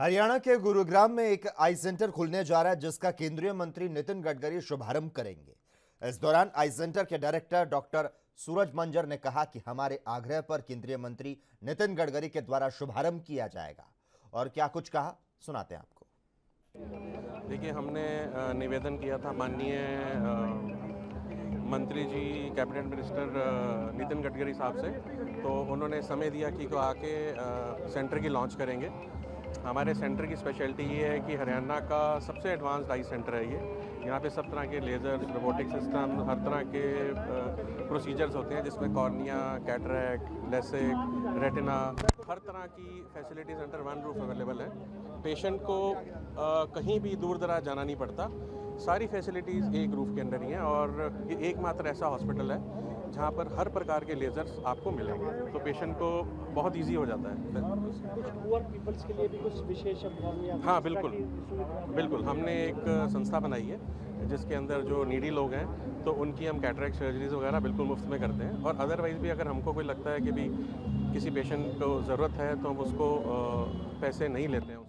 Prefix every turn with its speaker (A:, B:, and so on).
A: हरियाणा के गुरुग्राम में एक आई सेंटर खुलने जा रहा है, जिसका केंद्रीय मंत्री नितिन गडकरी शुभारंभ करेंगे। इस दौरान आई सेंटर के डायरेक्टर डॉक्टर सूरज मंजर ने कहा कि हमारे आग्रह पर केंद्रीय मंत्री नितिन गडकरी के द्वारा शुभारंभ किया जाएगा। और क्या कुछ कहा, सुनाते हैं आपको।
B: देखिए, हमने निवेदन किया था माननीय मंत्री जी, कैबिनेट मिनिस्टर नितिन गडकरी साहब से, तो उन्होंने समय दिया कि को आके सेंटर की लॉन्च करेंगे। हमारे सेंटर की स्पेशलिटी ये है कि हरियाणा का सबसे एडवांस्ड आई सेंटर है ये। यहाँ पे सब तरह के लेज़र्स, रोबोटिक सिस्टम, हर तरह के प्रोसीजर्स होते हैं, जिसमें कॉर्निया, कैटरैक्ट, लेसिक, रेटिना, हर तरह की facilities under one roof available है। पेशेंट को कहीं भी दूर दराज जाना नहीं पड़ता, सारी फैसिलिटीज़ एक रूफ के अंदर ही हैं। और ये एकमात्र ऐसा हॉस्पिटल है जहाँ पर हर प्रकार के लेज़र्स आपको मिलेंगे, तो पेशेंट को बहुत इजी हो जाता है।
C: पुअर पीपल्स के लिए भी कुछ विशेष
B: हाँ, बिल्कुल बिल्कुल। हमने एक संस्था बनाई है जिसके अंदर जो नीडी लोग हैं, तो उनकी हम कैटरेक्ट सर्जरीज वगैरह बिल्कुल मुफ्त में करते हैं। और अदरवाइज़ भी अगर हमको कोई लगता है कि भी किसी पेशेंट को ज़रूरत है, तो हम उसको पैसे नहीं लेते हैं।